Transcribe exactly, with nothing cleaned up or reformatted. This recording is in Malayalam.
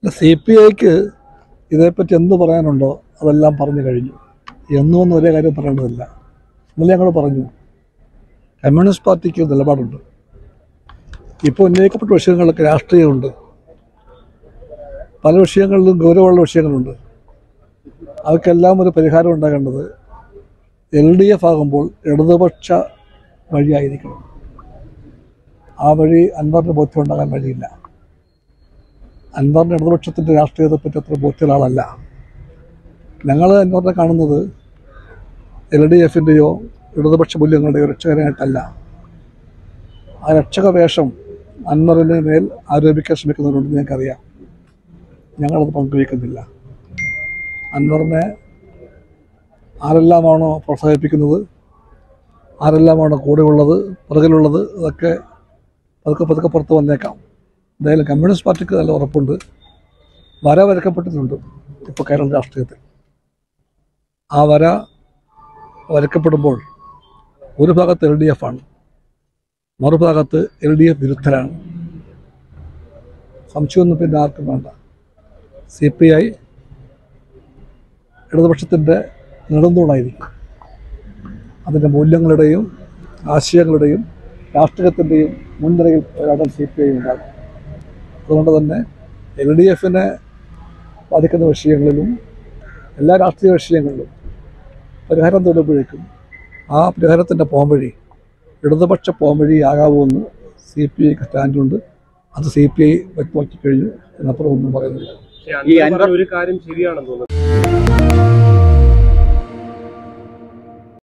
സി പി ഐക്ക് ഇതേപ്പറ്റി എന്ത് പറയാനുണ്ടോ അതെല്ലാം പറഞ്ഞു കഴിഞ്ഞു. എന്നൊന്നും ഒരേ കാര്യം പറയേണ്ടതില്ല. ഇന്നലെ ഞങ്ങൾ പറഞ്ഞു, കമ്മ്യൂണിസ്റ്റ് പാർട്ടിക്ക് നിലപാടുണ്ട്. ഇപ്പോൾ ഉന്നയിക്കപ്പെട്ട വിഷയങ്ങളൊക്കെ രാഷ്ട്രീയമുണ്ട്. പല വിഷയങ്ങളിലും ഗൗരവമുള്ള വിഷയങ്ങളുണ്ട്. അവർക്കെല്ലാം ഒരു പരിഹാരം ഉണ്ടാകേണ്ടത് എൽ ഡി എഫ് ആകുമ്പോൾ ഇടതുപക്ഷ വഴിയായിരിക്കണം. ആ വഴി അൻവറിന് ബോധ്യം ഉണ്ടാകാൻ വഴിയില്ല. അൻവറിന് ഇടതുപക്ഷത്തിൻ്റെ രാഷ്ട്രീയത്തെപ്പറ്റി അത്ര ബോധ്യമുള്ള ആളല്ല. ഞങ്ങൾ അൻവറിനെ കാണുന്നത് എൽ ഡി എഫിൻ്റെയോ ഇടതുപക്ഷ മൂല്യങ്ങളുടെയോ രക്ഷകനായിട്ടല്ല. ആ രക്ഷക വേഷം അൻവറിന് മേൽ ആരോപിക്കാൻ ശ്രമിക്കുന്നവരുണ്ടെന്ന് ഞങ്ങൾക്കറിയാം. ഞങ്ങളത് പങ്കുവയ്ക്കുന്നില്ല. അൻവറിനെ ആരെല്ലാമാണോ പ്രോത്സാഹിപ്പിക്കുന്നത്, ആരെല്ലാമാണോ കൂടെയുള്ളത്, പുറകിലുള്ളത്, അതൊക്കെ പതുക്കെ പതുക്കെ പുറത്ത് വന്നേക്കാം. എന്തായാലും കമ്മ്യൂണിസ്റ്റ് പാർട്ടിക്ക് നല്ല ഉറപ്പുണ്ട്. വര വരക്കപ്പെട്ടിട്ടുണ്ട് ഇപ്പോൾ കേരള രാഷ്ട്രീയത്തിൽ. ആ വര വരക്കപ്പെടുമ്പോൾ ഒരു ഭാഗത്ത് എൽ ഡി എഫ് ആണ്, മറുഭാഗത്ത് എൽ ഡി എഫ് വിരുദ്ധരാണ്. സംശയമൊന്നും പിന്നെ ആർക്കും വേണ്ട. സി പി ഐ ഇടതുപക്ഷത്തിൻ്റെ നെടുന്തൂണായിരിക്കും. അതിൻ്റെ മൂല്യങ്ങളുടെയും ആശയങ്ങളുടെയും രാഷ്ട്രീയത്തിൻ്റെയും മുൻനിരയിൽ പോരാടാൻ സി പി ഐ ഉണ്ടാകും. അതുകൊണ്ട് തന്നെ എൽ ഡി എഫിനെ ബാധിക്കുന്ന വിഷയങ്ങളിലും എല്ലാ രാഷ്ട്രീയ വിഷയങ്ങളിലും പരിഹാരം തേടുമ്പോഴേക്കും ആ പരിഹാരത്തിൻ്റെ പോംവഴി ഇടതുപക്ഷ പോംവഴി ആകാവുമെന്ന് സി പി ഐക്ക് സ്റ്റാൻഡുണ്ട്. അത് സി പി ഐ വ്യക്തമാക്കി കഴിഞ്ഞു. എന്നപ്പുറം ഒന്നും പറയുന്നില്ല. ഈ ഒരു കാര്യം ശരിയാണെന്ന് തോന്നുന്നു.